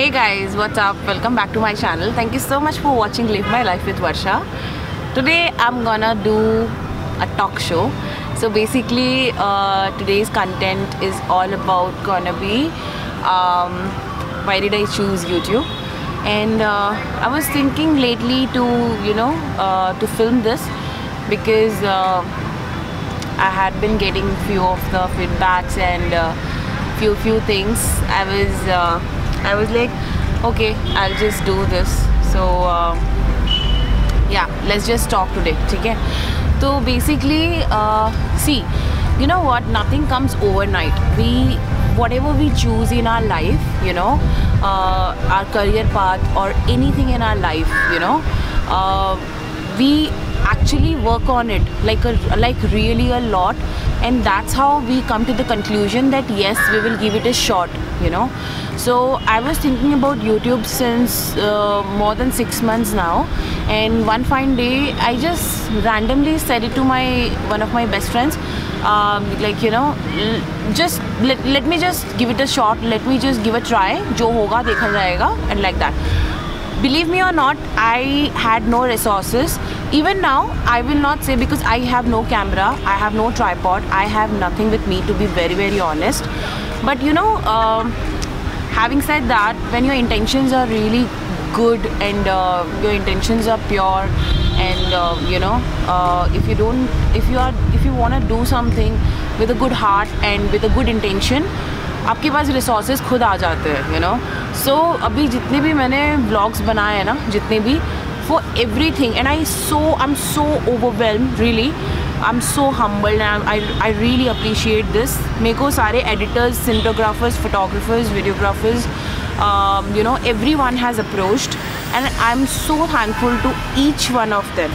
Hey guys, what's up? Welcome back to my channel. Thank you so much for watching Live My Life with Varsha. Today I'm gonna do a talk show. So basically today's content is all about gonna be why did I choose YouTube, and I was thinking lately to to film this because I had been getting few of the feedbacks and few things. I was like, okay, I'll just do this. So yeah, let's just talk today, okay? So basically see, you know what, nothing comes overnight. Whatever we choose in our life, our career path or anything in our life, we actually work on it like really a lot, and that's how we come to the conclusion that yes, we will give it a shot. So I was thinking about YouTube since more than 6 months now, and one fine day I just randomly said it to one of my best friends, just let me just give it a shot, let me just give a try, jo hoga dekha jayega, and like that. Believe me or not, I had no resources. Even now, I will not say, because I have no camera, I have no tripod, I have nothing with me, to be very, very honest. But having said that, when your intentions are really good and your intentions are pure, and if you want to do something with a good heart and with a good intention, आपके पास resources खुद आ जाते हैं, सो अभी जितने भी मैंने vlogs बनाए हैं ना, जितने भी, for everything, and I am so overwhelmed, really I am so humbled, and I really appreciate this. मेरे को सारे editors, cinematographers, photographers, videographers, everyone has approached, and I'm so thankful to each one of them,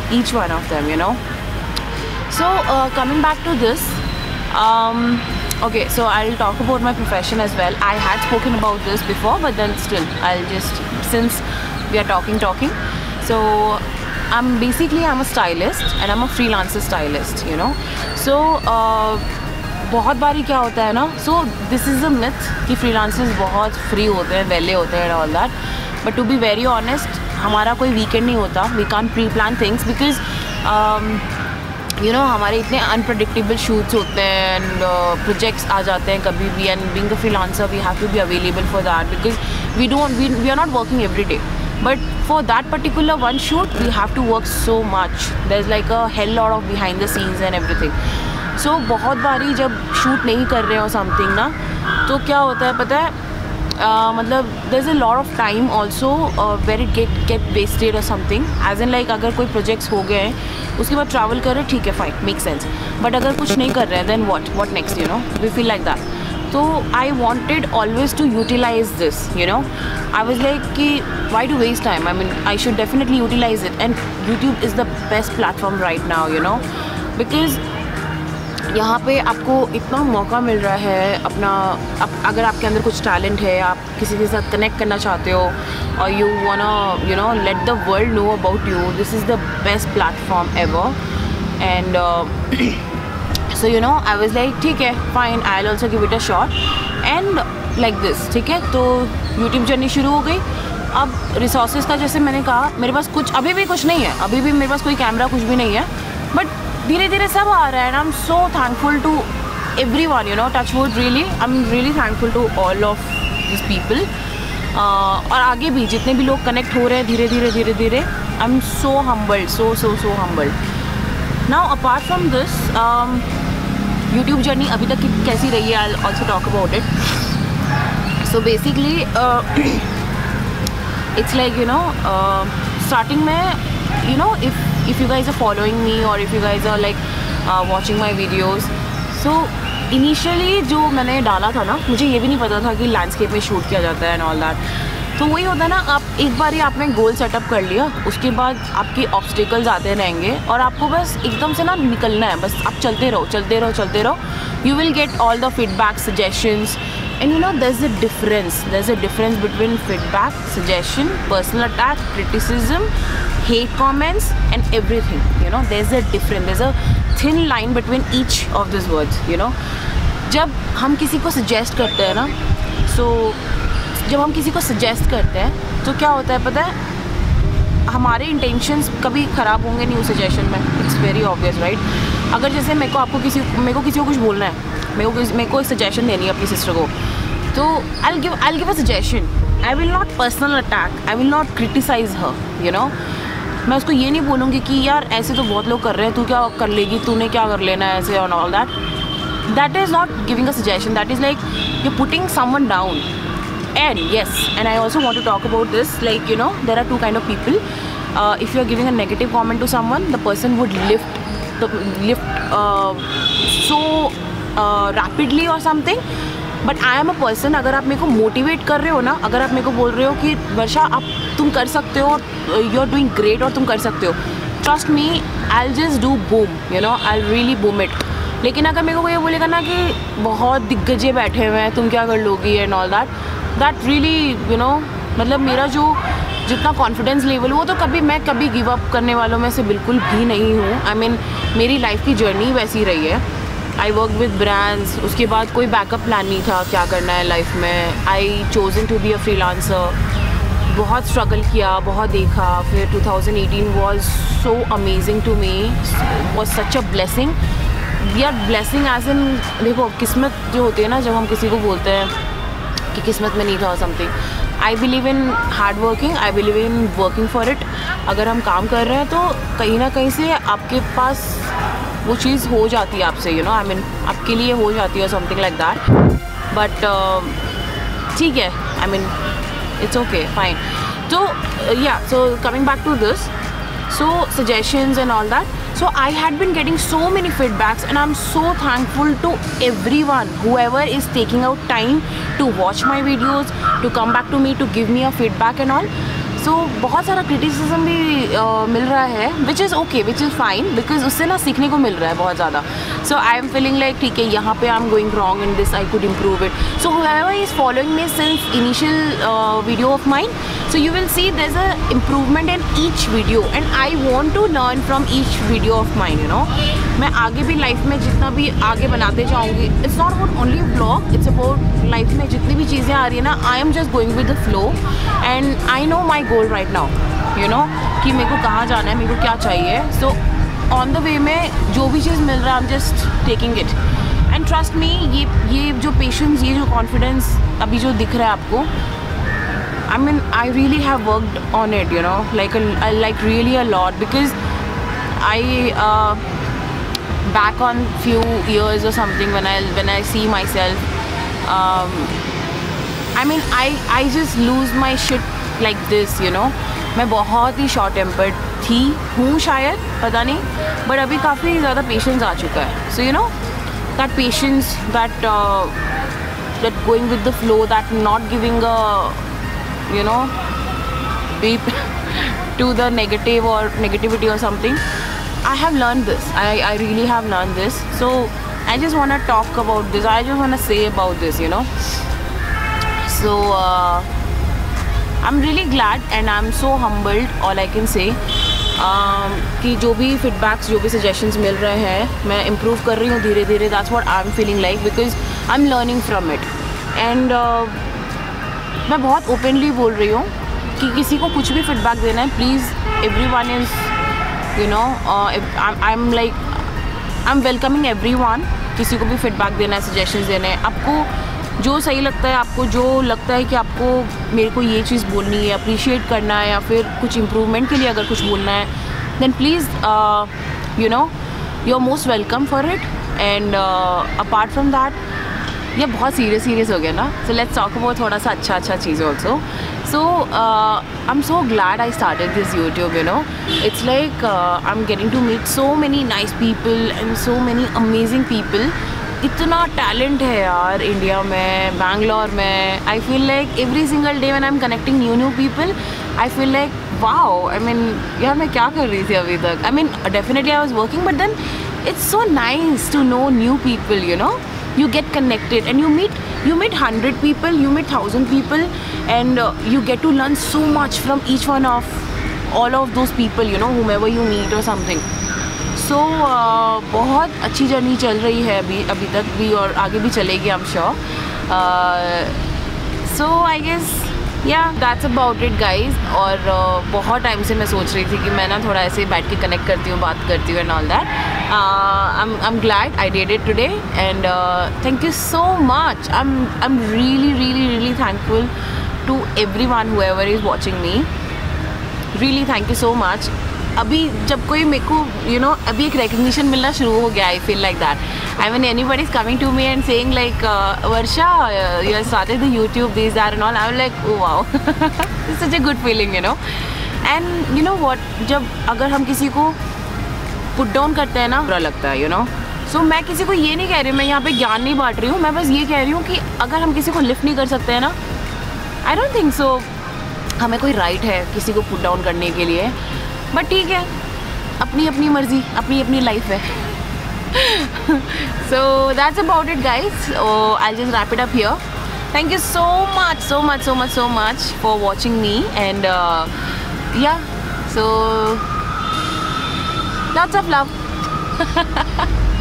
So coming back to this, okay, so I'll talk about my profession as well. I had spoken about this before, but then still, since we are talking. So I'm a stylist, and I'm a freelancer stylist, So बहुत बारी क्या होता है ना, so this is a myth कि freelancers बहुत free होते हैं, वेले होते हैं and all that. But to be very honest, हमारा कोई weekend नहीं होता. We can't pre-plan things because हमारे इतने अनप्रडिक्टेबल शूट्स होते हैं, एंड प्रोजेक्ट्स आ जाते हैं कभी भी, and being a freelancer we have to be available for that, because we are not working every day, but for that particular one shoot we have to work so much. There is like a hell lot of behind the scenes and everything. So बहुत बारी जब shoot नहीं कर रहे हो something ना, तो क्या होता है पता है, मतलब there is a lot of time also where it get wasted और समथिंग, एज इन लाइक अगर कोई प्रोजेक्ट्स हो गए हैं उसके बाद ट्रैवल कर रहे हैं, ठीक है, फाइन, मेक सेंस, बट अगर कुछ नहीं कर रहे हैं, then what next, we feel like that. तो I wanted always to utilize this, I was like कि why to waste time, I mean I should definitely utilize it, and YouTube is the best platform right now, because यहाँ पे आपको इतना मौका मिल रहा है अपना, अगर आपके अंदर कुछ टैलेंट है, आप किसी के साथ कनेक्ट करना चाहते हो, और you wanna let the world know about you, this is the best platform ever. And so I was like ठीक है, fine, I will also give it a shot, and like this, ठीक है. तो YouTube journey शुरू हो गई. अब resources का, जैसे मैंने कहा, मेरे पास अभी भी कुछ नहीं है, अभी भी मेरे पास कोई कैमरा कुछ भी नहीं है, बट धीरे धीरे सब आ रहा है, and I am so thankful to everyone, touch wood, really I'm really thankful to all of these people. और आगे भी जितने भी लोग कनेक्ट हो रहे हैं धीरे धीरे, I am so humbled, so humbled. Now apart from this, YouTube journey अभी तक कैसी रही है, I'll also talk about it. So basically it's like starting में, if you guys are following me, or if you guys are like watching my videos, so initially जो मैंने डाला था ना, मुझे ये भी नहीं पता था कि लैंडस्केप में शूट किया जाता है एंड ऑल दैट. तो वही होता है ना, आप एक बार ही आपने गोल सेटअप कर लिया, उसके बाद आपके ऑब्स्टिकल्स आते रहेंगे, और आपको बस एकदम से ना निकलना है, बस आप चलते रहो. You will get all the feedback, suggestions, and there's a difference between feedback, suggestion, personal attack, criticism, hate comments, and everything. There's a thin line between each of these words. जब हम किसी को सजेस्ट करते हैं ना, सो जब हम किसी को सजेस्ट करते हैं तो क्या होता है पता है, हमारे इंटेंशंस कभी ख़राब होंगे नहीं उस सजेशन में, इट्स वेरी ऑब्वियस राइट। अगर जैसे मेरे को किसी को कुछ बोलना है, मेरे को एक सजेशन देनी है अपनी सिस्टर को, तो I give a suggestion, I will not personal attack, I will not criticize her, you know. मैं उसको ये नहीं बोलूँगी कि यार ऐसे तो बहुत लोग कर रहे हैं, तू क्या कर लेगी, तूने क्या कर लेना है ऐसे, और all that is not giving a suggestion, that is like you putting someone down. And yes, and I also want to talk about this, like, you know, there are two kind of people. If you are giving a negative comment to someone, the person would lift so rapidly or something. But I am a person, अगर आप मेरे को motivate कर रहे हो ना, अगर आप मेरे को बोल रहे हो कि वर्षा तुम कर सकते हो, you are doing great और तुम कर सकते हो, trust me, I'll just do boom, you know, I'll really boom it. लेकिन अगर मेरे को ये बोलेगा ना कि बहुत दिग्गजे बैठे हुए हैं, तुम क्या कर लोगी and all that really, you know, मतलब मेरा जो जितना कॉन्फिडेंस लेवल वो तो मैं कभी गिव अप करने वालों में से बिल्कुल भी नहीं हूँ. आई मीन मेरी लाइफ की जर्नी वैसी रही है. आई वर्क विद ब्रांड्स, उसके बाद कोई बैकअप प्लान नहीं था क्या करना है लाइफ में. I chosen to be a freelancer. बहुत स्ट्रगल किया, बहुत देखा. फिर 2018 was so amazing to me, was such a blessing. यार ब्लेसिंग एज इन, देखो किस्मत जो होती है ना, जब हम किसी को बोलते हैं कि किस्मत में नहीं था something, I believe in hard working, I believe in working for it. अगर हम काम कर रहे हैं तो कहीं ना कहीं से आपके पास वो चीज़ हो जाती है आपसे, यू नो, आई मीन आपके लिए हो जाती है समथिंग लाइक दैट. बट ठीक है, I mean it's okay, fine. तो yeah, so coming back to this, so suggestions and all that. So I had been getting so many feedbacks, and I'm so thankful to everyone, whoever is taking out time to watch my videos, to come back to me, to give me a feedback and all. So बहुत सारा criticism भी मिल रहा है, which is okay, which is fine, because उससे ना सीखने को मिल रहा है बहुत ज़्यादा. So I am feeling like ठीक है, यहाँ पे I am going wrong in this, I could improve it. So whoever is following me since initial video of mine, so you will see there's a improvement in each video, and I want to learn from each video of mine, you know. मैं आगे भी life में जितना भी आगे बनाते जाऊँगी, it's not about only vlog, it's about life में जितनी भी चीज़ें आ रही है ना, I am just going with the flow, and I know my goal right now, you know, कि मेरे को कहाँ जाना है, मेरे को क्या चाहिए. सो ऑन द वे में जो भी चीज़ मिल रहा है, I am just taking it. And trust me, ये जो पेशेंस, ये जो कॉन्फिडेंस अभी जो दिख रहा है आपको, I mean, I really have worked on it, you know, like really a lot, because I back on few years or something, when I see myself, I mean, I just lose my shit like this, you know. मैं बहुत ही short tempered हूँ शायद, पता नहीं, but अभी काफ़ी ज़्यादा patience आ चुका है. So you know, that patience, that going with the flow, that not giving a, you know, beep to the negative or negativity or something. I have learned this. I really have learned this. So I just want to talk about this. I just want to say about this, you know. So I'm really glad and I'm so humbled, all I can say, कि जो भी feedbacks, जो भी suggestions मिल रहे हैं, मैं improve कर रही हूँ धीरे धीरे. That's what I'm feeling like, because I'm learning from it. And मैं बहुत ओपनली बोल रही हूँ कि किसी को कुछ भी फीडबैक देना है, please, everyone is, you know, I am welcoming everyone. किसी को भी फीडबैक देना है, सजेशंस देने हैं, आपको जो सही लगता है, आपको जो लगता है कि आपको मेरे को ये चीज़ बोलनी है, अप्रिशिएट करना है, या फिर कुछ इम्प्रूवमेंट के लिए अगर कुछ बोलना है, then please, you know, you are most welcome for it. And apart from that, ये बहुत सीरियस हो गया ना, सो लेट्स टॉक अबाउट थोड़ा सा अच्छा चीज़ also. So I am so glad I started this YouTube, you know. It's like I am getting to meet so many nice people and so many amazing people. इतना talent है यार India में, बैंगलोर में. I feel like every single day when I am connecting new people, I feel like wow. I mean यार मैं क्या कर रही थी अभी तक. I mean definitely I was working, but then it's so nice to know new people, you know. You get connected and you meet 100 people, you meet 1000 people, and you get to learn so much from each one of all of those people, you know, whomever you meet or something. So बहुत अच्छी journey चल रही है अभी तक भी, और आगे भी चलेगी, I'm sure. So I guess yeah that's about it guys. और बहुत टाइम से मैं सोच रही थी कि मैं ना थोड़ा ऐसे बैठ के कनेक्ट करती हूँ, बात करती हूँ and all that. I am glad I did it today and thank you so much. I am really thankful to everyone whoever is watching me. Really thank you so much. अभी जब कोई मेरे को अभी एक रिकग्निशन मिलना शुरू हो गया, I feel like that. I mean anybody is coming to me and saying like Varsha you have started the YouTube this that and all, I am like oh wow, it's such a good feeling and you know what, जब अगर हम किसी को put down करते हैं ना, बुरा लगता है सो मैं किसी को ये नहीं कह रही हूँ, मैं यहाँ पे ज्ञान नहीं बांट रही हूँ, मैं बस ये कह रही हूँ कि अगर हम किसी को लिफ्ट नहीं कर सकते हैं ना, आई डोंट थिंक सो हमें कोई राइट है किसी को पुट डाउन करने के लिए। बट ठीक है, अपनी अपनी मर्जी, अपनी अपनी लाइफ है। So that's about it guys. I just wrap it up here. Thank you so much for watching me and yeah, so lots of love.